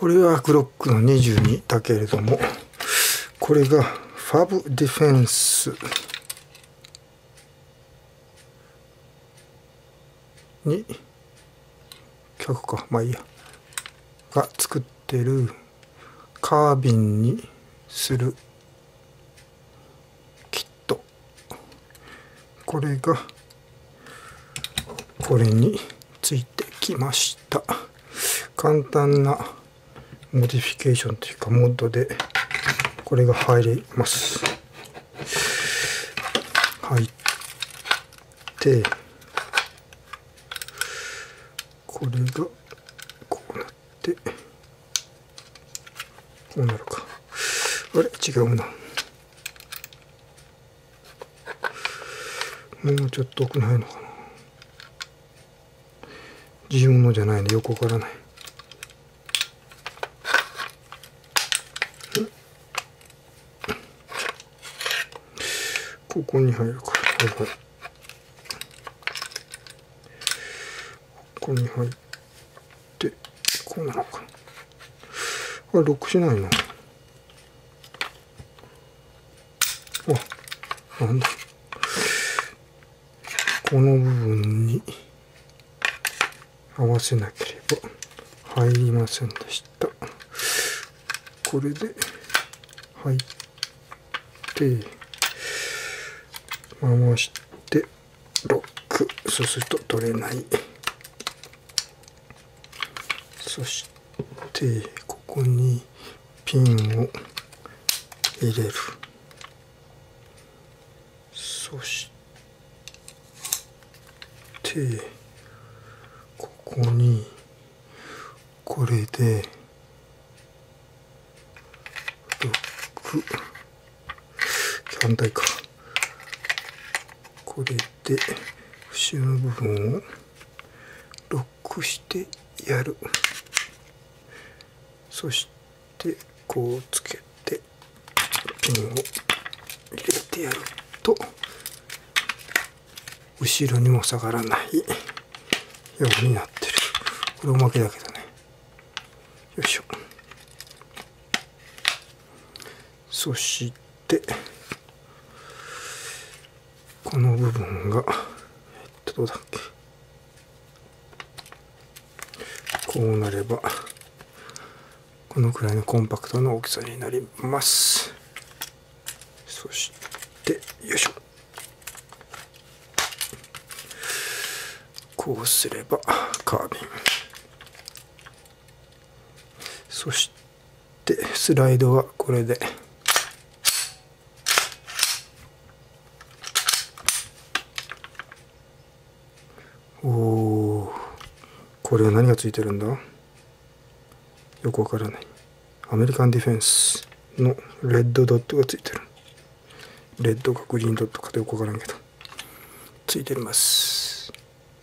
これはグロックの22だけれども、これがファブディフェンスに客か、まあいいや、が作ってるカービンにするキット、これがこれについてきました。簡単なモディフィケーションというかモッドでこれが入ります。入ってこれがこうなってこうなるか。あれ違うな、もうちょっと奥ないのかな。自分のじゃないね、よくわからない。ここに入るか。はいはい。ここに入ってこうなのか。あ、ロックしないの。あ、なんだ。この部分に合わせなければ入りませんでした。これで入って回してロック、そうすると取れない。そしてここにピンを入れる。そしてここにこれでロック、反対か。これで後ろの部分をロックしてやる。そしてこうつけてピンを入れてやると後ろにも下がらないようになってる。これおまけだけどね。よいしょ。そしてこの部分がどうだっけ、こうなればこのくらいのコンパクトな大きさになります。そしてよいしょ、こうすればカービン。そしてスライドはこれでこれは何がついてるんだ、よくわからない。アメリカンディフェンスのレッドドットがついてる。レッドかグリーンドットかよくわからんけどついてます。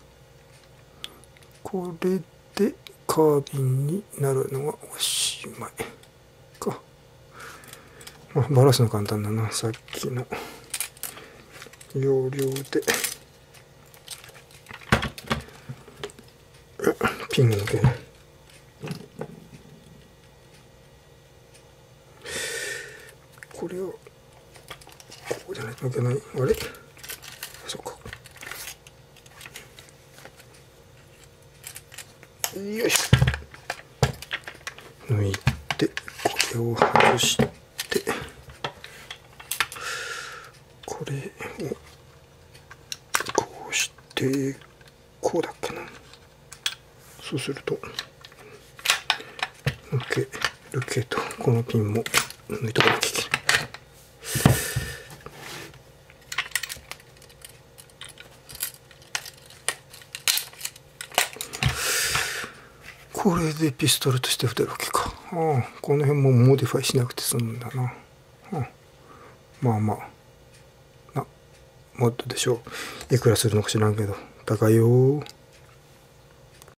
これでカービンになるのはおしまいか。まあバラすの簡単だな。さっきの要領でピンを抜けない。これをこうじゃないと抜けない。あれ、そっか。よいしょ。抜いてこれを外してこれをこうしてこうだっけな。そうすると抜けるけどこのピンも抜いとかなきゃいけない。これでピストルとして撃てるわけか。ああ、この辺もモディファイしなくて済むんだな。まあまあなモッドでしょう。いくらするのか知らんけど高いよ。